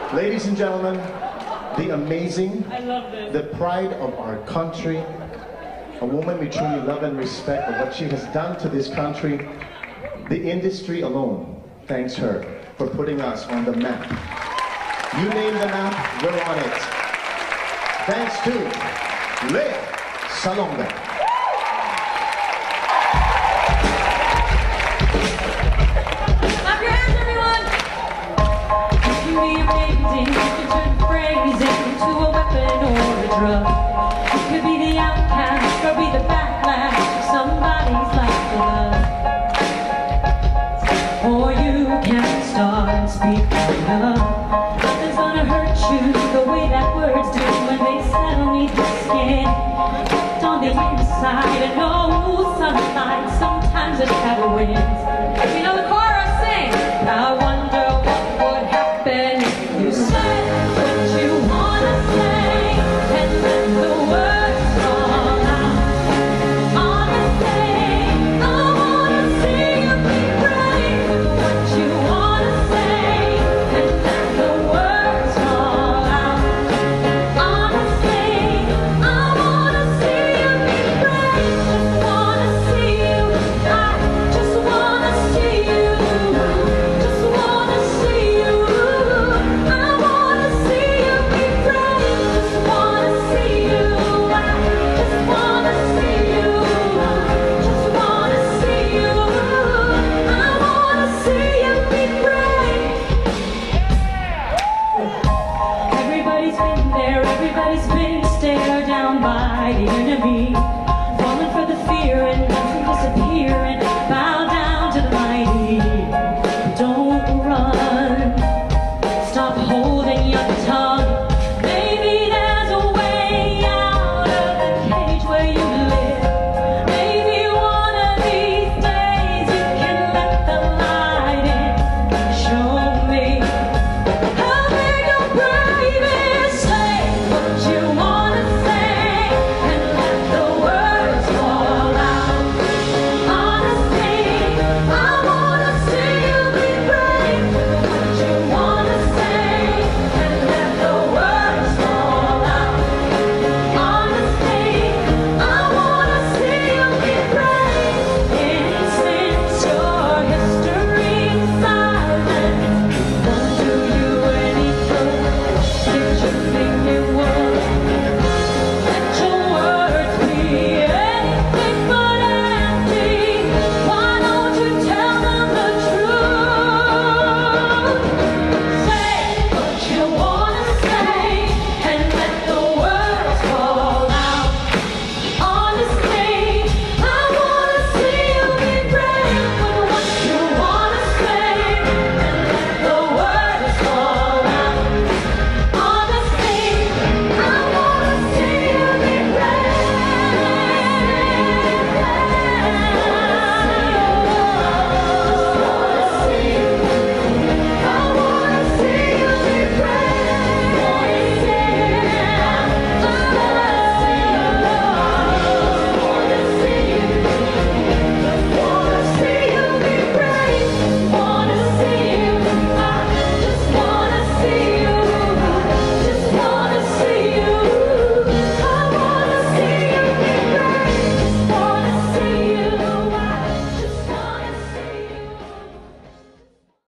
Ladies and gentlemen, the amazing, I love this. the pride of our country, a woman we truly love and respect for what she has done to this country. The industry alone thanks her for putting us on the map. You name the map, we're on it. Thanks to Lea Salonga. Clap your hands, everyone! You be amazing, you can turn phrasing into a weapon or a drug.